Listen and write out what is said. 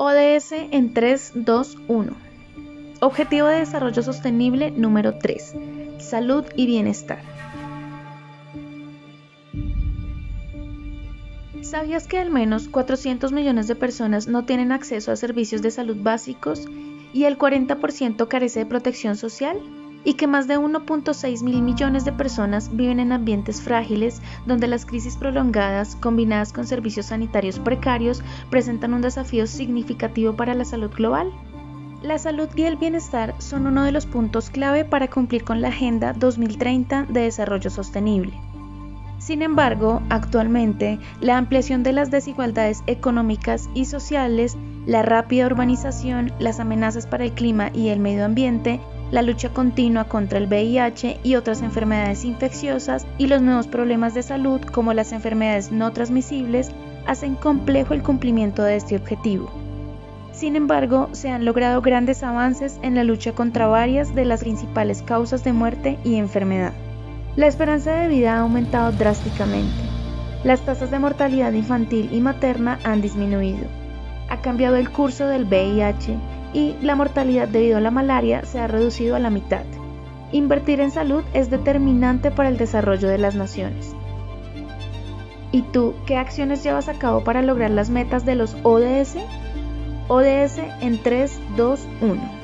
ODS en 3, 2, 1. Objetivo de Desarrollo Sostenible número 3. Salud y bienestar. ¿Sabías que al menos 400 millones de personas no tienen acceso a servicios de salud básicos y el 40% carece de protección social? Y que más de 1.6 mil millones de personas viven en ambientes frágiles donde las crisis prolongadas, combinadas con servicios sanitarios precarios, presentan un desafío significativo para la salud global. La salud y el bienestar son uno de los puntos clave para cumplir con la Agenda 2030 de Desarrollo Sostenible. Sin embargo, actualmente, la ampliación de las desigualdades económicas y sociales, la rápida urbanización, las amenazas para el clima y el medio ambiente, la lucha continua contra el VIH y otras enfermedades infecciosas y los nuevos problemas de salud como las enfermedades no transmisibles hacen complejo el cumplimiento de este objetivo. Sin embargo, se han logrado grandes avances en la lucha contra varias de las principales causas de muerte y enfermedad. La esperanza de vida ha aumentado drásticamente. Las tasas de mortalidad infantil y materna han disminuido. Ha cambiado el curso del VIH y la mortalidad debido a la malaria se ha reducido a la mitad. Invertir en salud es determinante para el desarrollo de las naciones. ¿Y tú, qué acciones llevas a cabo para lograr las metas de los ODS? ODS en 3, 2, 1.